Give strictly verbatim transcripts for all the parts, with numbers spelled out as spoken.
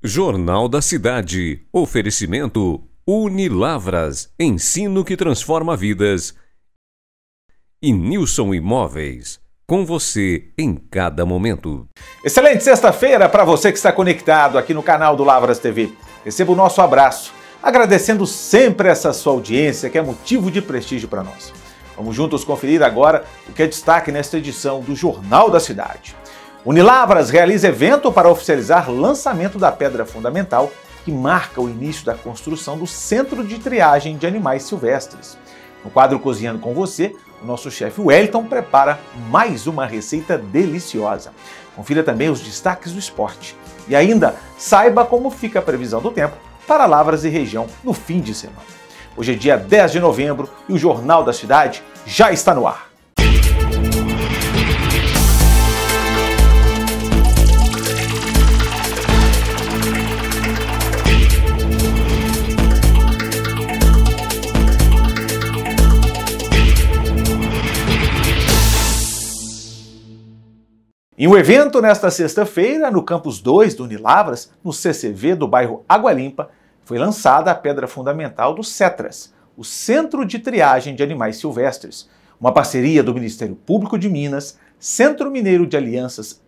Jornal da Cidade. Oferecimento Unilavras. Ensino que transforma vidas. E Nilson Imóveis. Com você em cada momento. Excelente sexta-feira para você que está conectado aqui no canal do Lavras T V. Receba o nosso abraço, agradecendo sempre essa sua audiência, que é motivo de prestígio para nós. Vamos juntos conferir agora o que é destaque nesta edição do Jornal da Cidade. Unilavras realiza evento para oficializar lançamento da pedra fundamental que marca o início da construção do Centro de Triagem de Animais Silvestres. No quadro Cozinhando com Você, o nosso chefe Wellington prepara mais uma receita deliciosa. Confira também os destaques do esporte. E ainda, saiba como fica a previsão do tempo para Lavras e região no fim de semana. Hoje é dia dez de novembro e o Jornal da Cidade já está no ar. Em um evento nesta sexta-feira, no Campus dois do Unilavras, no C C V do bairro Água Limpa, foi lançada a pedra fundamental do CETRAS, o Centro de Triagem de Animais Silvestres, uma parceria do Ministério Público de Minas, Centro Mineiro de Alianças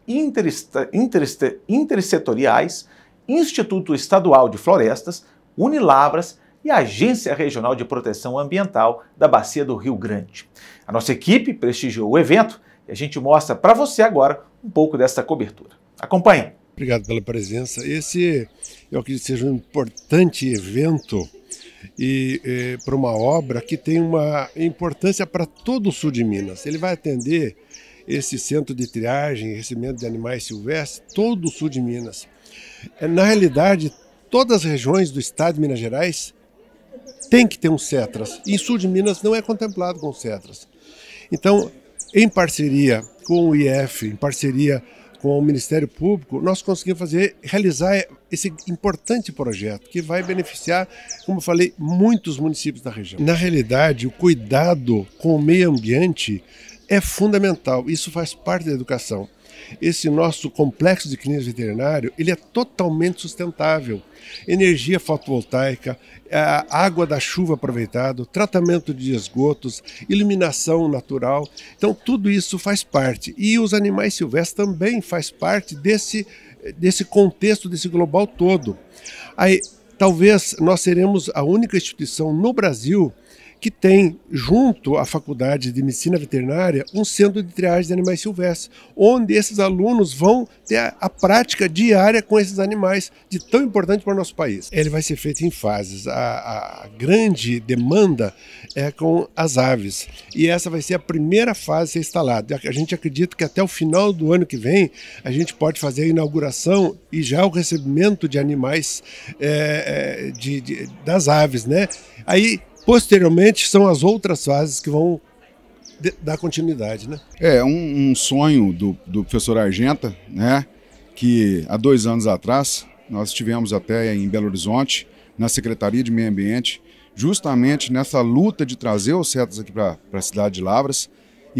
Intersetoriais, Instituto Estadual de Florestas, Unilavras e a Agência Regional de Proteção Ambiental da Bacia do Rio Grande. A nossa equipe prestigiou o evento e a gente mostra para você agora um pouco dessa cobertura. Acompanhe. Obrigado pela presença. Esse, eu acredito que seja um importante evento e, e para uma obra que tem uma importância para todo o sul de Minas. Ele vai atender esse centro de triagem e recebimento de animais silvestres, todo o sul de Minas. Na realidade, todas as regiões do estado de Minas Gerais tem que ter um CETRAS. E o sul de Minas não é contemplado com CETRAS. Então, em parceria com o I F, em parceria com o Ministério Público, nós conseguimos fazer, realizar esse importante projeto que vai beneficiar, como eu falei, muitos municípios da região. Na realidade, o cuidado com o meio ambiente é fundamental, isso faz parte da educação. Esse nosso complexo de clínicas veterinário, ele é totalmente sustentável. Energia fotovoltaica, a água da chuva aproveitada, tratamento de esgotos, iluminação natural. Então tudo isso faz parte. E os animais silvestres também faz parte desse, desse contexto, desse global todo. Aí, talvez nós seremos a única instituição no Brasil que tem, junto à Faculdade de Medicina Veterinária, um centro de triagem de animais silvestres, onde esses alunos vão ter a, a prática diária com esses animais, de tão importante para o nosso país. Ele vai ser feito em fases. A, a grande demanda é com as aves, e essa vai ser a primeira fase a ser instalada. A gente acredita que até o final do ano que vem, a gente pode fazer a inauguração e já o recebimento de animais é, de, de, das aves, né? Aí, posteriormente, são as outras fases que vão dar continuidade, né? É um, um sonho do, do professor Argenta, né? Que há dois anos atrás nós estivemos até em Belo Horizonte, na Secretaria de Meio Ambiente, justamente nessa luta de trazer os CETRAS aqui para a cidade de Lavras.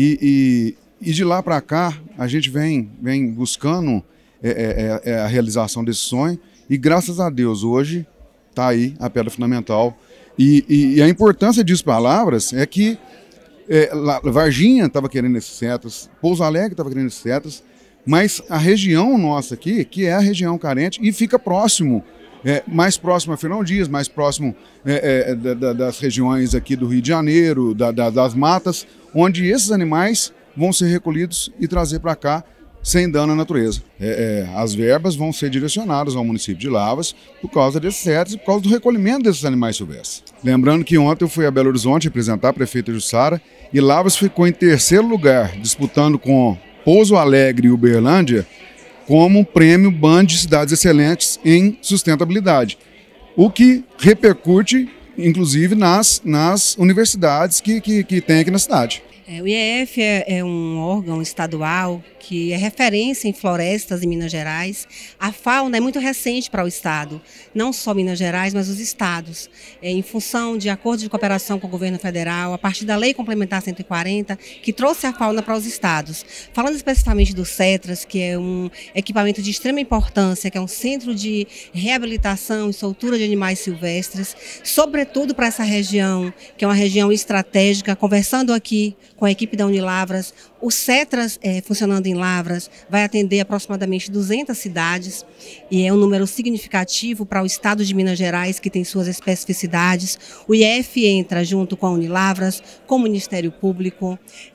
E, e, e de lá para cá a gente vem, vem buscando é, é, é, a realização desse sonho e, graças a Deus, hoje está aí a pedra fundamental. E, e, e a importância disso para Lavras é que é, Varginha estava querendo esses CETRAS, Pouso Alegre estava querendo esses CETRAS, mas a região nossa aqui, que é a região carente, e fica próximo, é, mais próximo a Fernão Dias, mais próximo é, é, da, das regiões aqui do Rio de Janeiro, da, da, das matas, onde esses animais vão ser recolhidos e trazer para cá sem dano à natureza. É, é, as verbas vão ser direcionadas ao município de Lavras por causa desses CETRAS e por causa do recolhimento desses animais silvestres. Lembrando que ontem eu fui a Belo Horizonte representar a prefeita Jussara e Lavras ficou em terceiro lugar, disputando com Pouso Alegre e Uberlândia como prêmio B A N de Cidades Excelentes em Sustentabilidade, o que repercute, inclusive, nas, nas universidades que, que, que tem aqui na cidade. É, o I E F é, é um órgão estadual que é referência em florestas em Minas Gerais. A fauna é muito recente para o estado, não só Minas Gerais, mas os estados. É, em função de acordo de cooperação com o governo federal, a partir da Lei Complementar cento e quarenta, que trouxe a fauna para os estados. Falando especificamente do CETRAS, que é um equipamento de extrema importância, que é um centro de reabilitação e soltura de animais silvestres, sobretudo para essa região, que é uma região estratégica, conversando aqui com a equipe da Unilavras, o CETRAS, é, funcionando em Lavras, vai atender aproximadamente duzentas cidades e é um número significativo para o estado de Minas Gerais, que tem suas especificidades. O I E F entra junto com a Unilavras, com o Ministério Público,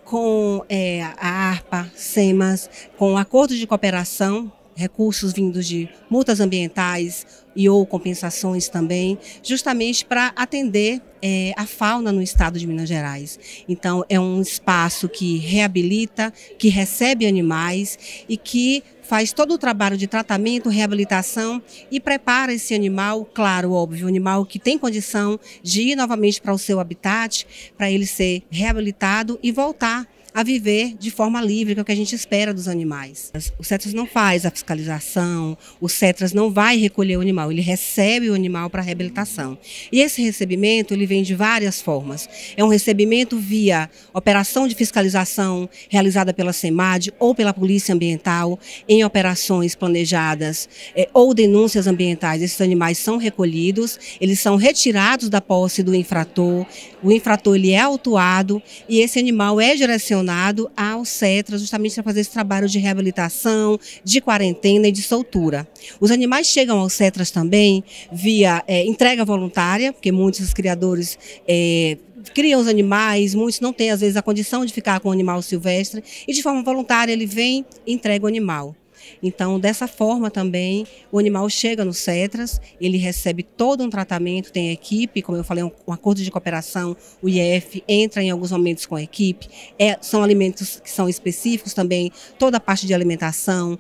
com é, a ARPA, SEMAS, com acordos de cooperação, recursos vindos de multas ambientais e ou compensações também, justamente para atender é, a fauna no estado de Minas Gerais. Então, é um espaço que reabilita, que recebe animais e que faz todo o trabalho de tratamento, reabilitação e prepara esse animal, claro, óbvio, um animal que tem condição de ir novamente para o seu habitat, para ele ser reabilitado e voltar a viver de forma livre, que é o que a gente espera dos animais. O CETRAS não faz a fiscalização, o CETRAS não vai recolher o animal, ele recebe o animal para reabilitação. E esse recebimento, ele vem de várias formas. É um recebimento via operação de fiscalização realizada pela SEMAD ou pela Polícia Ambiental, em operações planejadas é, ou denúncias ambientais. Esses animais são recolhidos, eles são retirados da posse do infrator, o infrator ele é autuado e esse animal é direcionado ao CETRAS justamente para fazer esse trabalho de reabilitação, de quarentena e de soltura. Os animais chegam ao CETRAS também via é, entrega voluntária, porque muitos dos criadores é, criam os animais, muitos não têm às vezes a condição de ficar com o animal silvestre e de forma voluntária ele vem e entrega o animal. Então, dessa forma também, o animal chega no CETRAS, ele recebe todo um tratamento, tem equipe, como eu falei, um, um acordo de cooperação, o I E F entra em alguns momentos com a equipe, é, são alimentos que são específicos também, toda a parte de alimentação,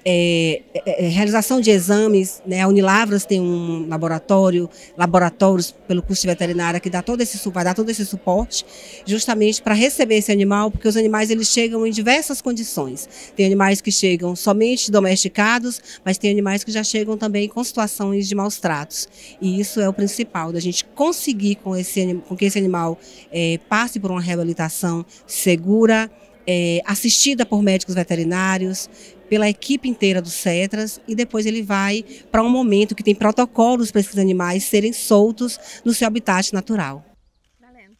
É, é, é, realização de exames, né? A Unilavras tem um laboratório, laboratórios pelo curso de veterinária que dá todo esse, vai dar todo esse suporte justamente para receber esse animal, porque os animais eles chegam em diversas condições. Tem animais que chegam somente domesticados, mas tem animais que já chegam também com situações de maus tratos. E isso é o principal, da gente conseguir com, esse, com que esse animal é, passe por uma reabilitação segura, é, assistida por médicos veterinários, pela equipe inteira do CETRAS e depois ele vai para um momento que tem protocolos para esses animais serem soltos no seu habitat natural. Valendo.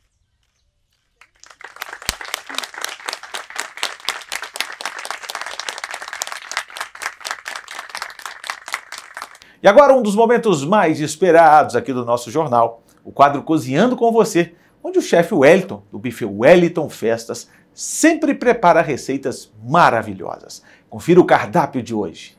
E agora um dos momentos mais esperados aqui do nosso jornal, o quadro Cozinhando com Você, onde o chefe Wellington, do buffet Wellington Festas, sempre prepara receitas maravilhosas. Confira o cardápio de hoje.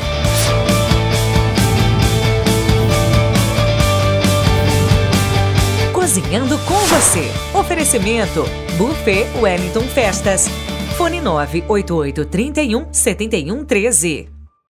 Cozinhando com Você. Oferecimento Buffet Wellington Festas. Fone nove oito oito, trinta e um, setenta e um, treze.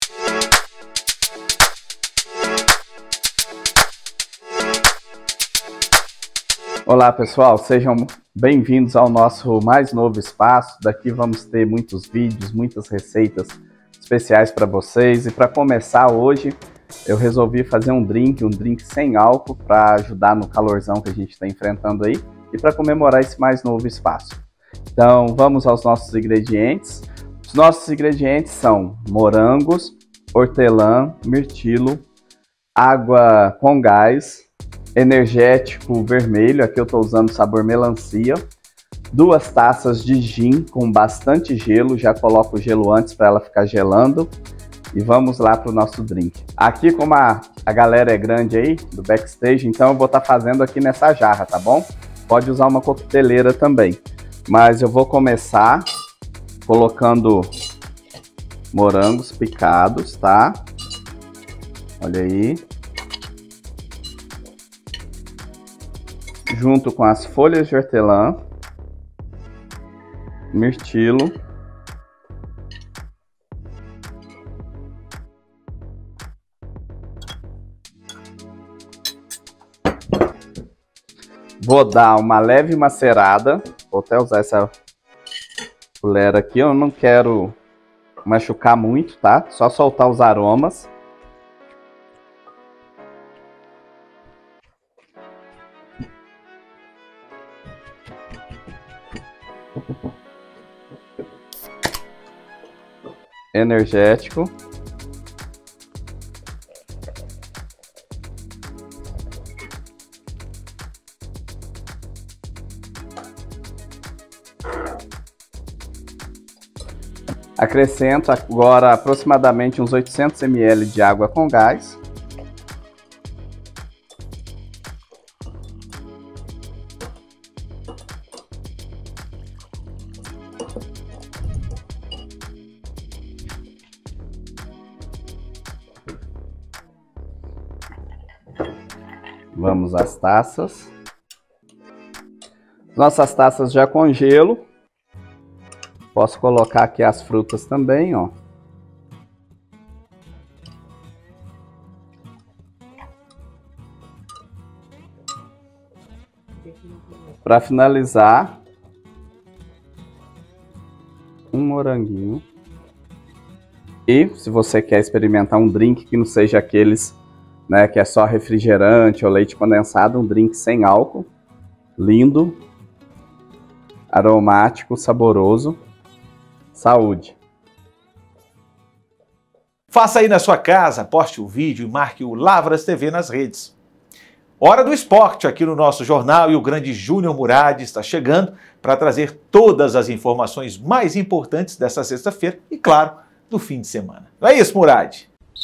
Olá pessoal, sejam bem-vindos ao nosso mais novo espaço. Daqui vamos ter muitos vídeos, muitas receitas especiais para vocês. E para começar hoje, eu resolvi fazer um drink, um drink sem álcool para ajudar no calorzão que a gente está enfrentando aí e para comemorar esse mais novo espaço. Então vamos aos nossos ingredientes. Os nossos ingredientes são morangos, hortelã, mirtilo, água com gás, energético vermelho, aqui eu estou usando sabor melancia, duas taças de gin com bastante gelo, já coloco o gelo antes para ela ficar gelando e vamos lá para o nosso drink. Aqui como a, a galera é grande aí, do backstage, então eu vou estar tá fazendo aqui nessa jarra, tá bom? Pode usar uma coqueteleira também, mas eu vou começar colocando morangos picados, tá? Olha aí. Junto com as folhas de hortelã, mirtilo, vou dar uma leve macerada, vou até usar essa colher aqui. Eu não quero machucar muito, tá? Só soltar os aromas. Energético. Acrescento agora aproximadamente uns oitocentos mililitros de água com gás. Vamos às taças. Nossas taças já com gelo. Posso colocar aqui as frutas também, ó. Para finalizar, um moranguinho. E se você quer experimentar um drink que não seja aqueles, né, que é só refrigerante ou leite condensado, um drink sem álcool, lindo, aromático, saboroso. Saúde! Faça aí na sua casa, poste o vídeo e marque o Lavras T V nas redes. Hora do esporte aqui no nosso jornal e o grande Júnior Murad está chegando para trazer todas as informações mais importantes dessa sexta-feira e, claro, do fim de semana. Não é isso, Murad?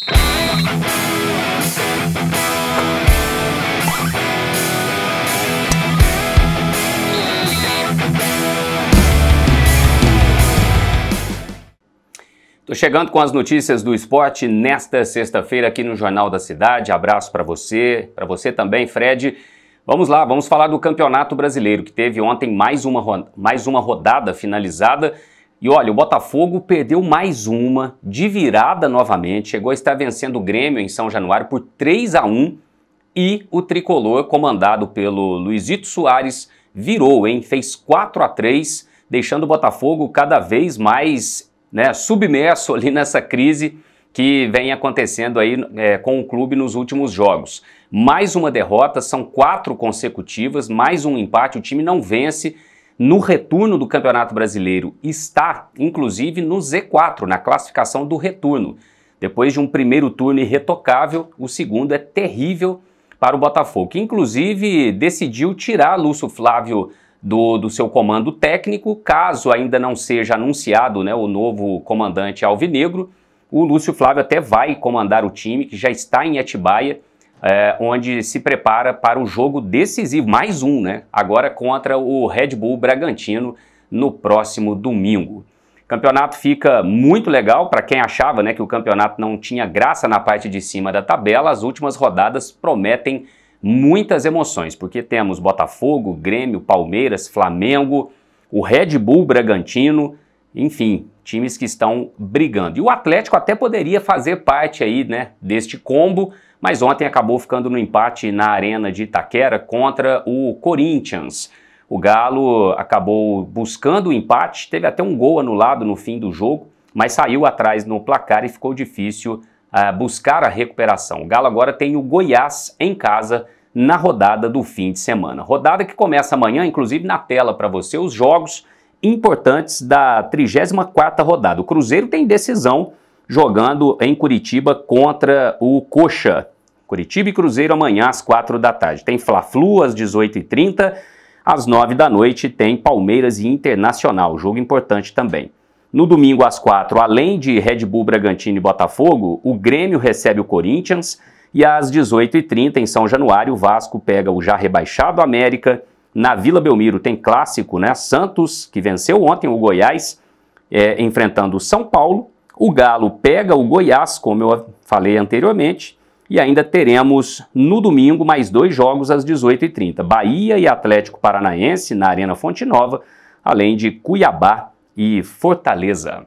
Tô chegando com as notícias do esporte nesta sexta-feira aqui no Jornal da Cidade. Abraço para você, para você também, Fred. Vamos lá, vamos falar do Campeonato Brasileiro, que teve ontem mais uma, mais uma rodada finalizada. E olha, o Botafogo perdeu mais uma, de virada novamente, chegou a estar vencendo o Grêmio em São Januário por três a um e o tricolor, comandado pelo Luizito Soares, virou, hein? Fez quatro a três, deixando o Botafogo cada vez mais... né, submerso ali nessa crise que vem acontecendo aí é, com o clube nos últimos jogos. Mais uma derrota, são quatro consecutivas, mais um empate, o time não vence. No retorno do Campeonato Brasileiro está, inclusive, no Z quatro, na classificação do retorno. Depois de um primeiro turno irretocável, o segundo é terrível para o Botafogo, que inclusive decidiu tirar Lúcio Flávio Do, do seu comando técnico, caso ainda não seja anunciado, né, o novo comandante alvinegro. O Lúcio Flávio até vai comandar o time, que já está em Atibaia, é, onde se prepara para o jogo decisivo, mais um, né, agora contra o Red Bull Bragantino, no próximo domingo. O campeonato fica muito legal, para quem achava, né, que o campeonato não tinha graça na parte de cima da tabela. As últimas rodadas prometem muitas emoções, porque temos Botafogo, Grêmio, Palmeiras, Flamengo, o Red Bull Bragantino, enfim, times que estão brigando. E o Atlético até poderia fazer parte aí, né, deste combo, mas ontem acabou ficando no empate na Arena de Itaquera contra o Corinthians. O Galo acabou buscando o empate, teve até um gol anulado no fim do jogo, mas saiu atrás no placar e ficou difícil Uh, buscar a recuperação. O Galo agora tem o Goiás em casa na rodada do fim de semana. Rodada que começa amanhã, inclusive na tela para você, os jogos importantes da trigésima quarta rodada. O Cruzeiro tem decisão jogando em Curitiba contra o Coxa. Curitiba e Cruzeiro amanhã às quatro da tarde. Tem Fla-Flu às dezoito e trinta, às nove da noite tem Palmeiras e Internacional, jogo importante também. No domingo às quatro, além de Red Bull Bragantino e Botafogo, o Grêmio recebe o Corinthians e às dezoito e trinta em São Januário o Vasco pega o já rebaixado América. Na Vila Belmiro tem clássico, né? Santos, que venceu ontem o Goiás, é, enfrentando o São Paulo. O Galo pega o Goiás, como eu falei anteriormente, e ainda teremos no domingo mais dois jogos às dezoito e trinta. Bahia e Atlético Paranaense na Arena Fonte Nova, além de Cuiabá e Fortaleza.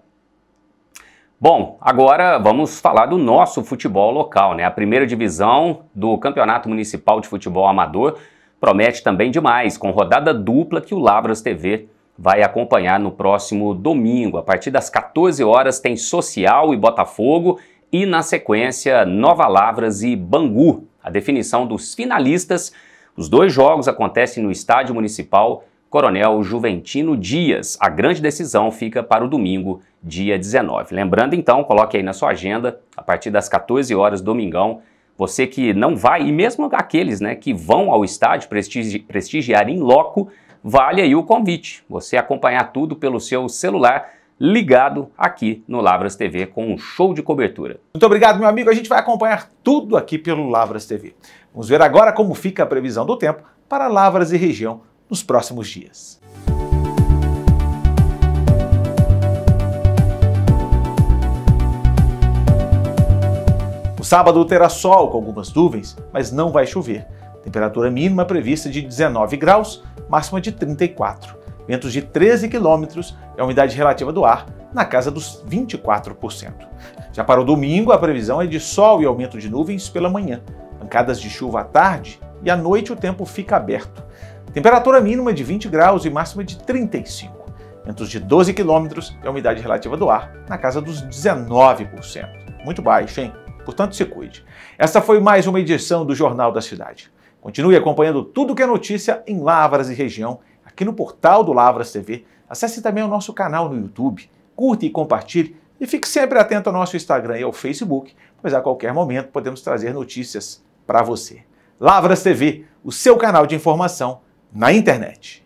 Bom, agora vamos falar do nosso futebol local, né? A primeira divisão do Campeonato Municipal de Futebol Amador promete também demais, com rodada dupla que o Lavras T V vai acompanhar no próximo domingo. A partir das quatorze horas tem Social e Botafogo e, na sequência, Nova Lavras e Bangu. A definição dos finalistas, os dois jogos acontecem no Estádio Municipal Coronel Juventino Dias. A grande decisão fica para o domingo, dia dezenove. Lembrando então, coloque aí na sua agenda, a partir das quatorze horas, domingão, você que não vai, e mesmo aqueles, né, que vão ao estádio prestigi prestigiar em loco, vale aí o convite. Você acompanhar tudo pelo seu celular, ligado aqui no Lavras T V com um show de cobertura. Muito obrigado, meu amigo. A gente vai acompanhar tudo aqui pelo Lavras T V. Vamos ver agora como fica a previsão do tempo para Lavras e região nos próximos dias. O sábado terá sol com algumas nuvens, mas não vai chover. Temperatura mínima prevista de dezenove graus, máxima de trinta e quatro. Ventos de treze quilômetros e a umidade relativa do ar na casa dos vinte e quatro por cento. Já para o domingo, a previsão é de sol e aumento de nuvens pela manhã. Pancadas de chuva à tarde e à noite o tempo fica aberto. Temperatura mínima de vinte graus e máxima de trinta e cinco. Ventos de doze quilômetros e a umidade relativa do ar na casa dos dezenove por cento. Muito baixo, hein? Portanto, se cuide. Esta foi mais uma edição do Jornal da Cidade. Continue acompanhando tudo que é notícia em Lavras e região, aqui no portal do Lavras T V. Acesse também o nosso canal no YouTube, curte e compartilhe e fique sempre atento ao nosso Instagram e ao Facebook, pois a qualquer momento podemos trazer notícias para você. Lavras T V, o seu canal de informação na internet.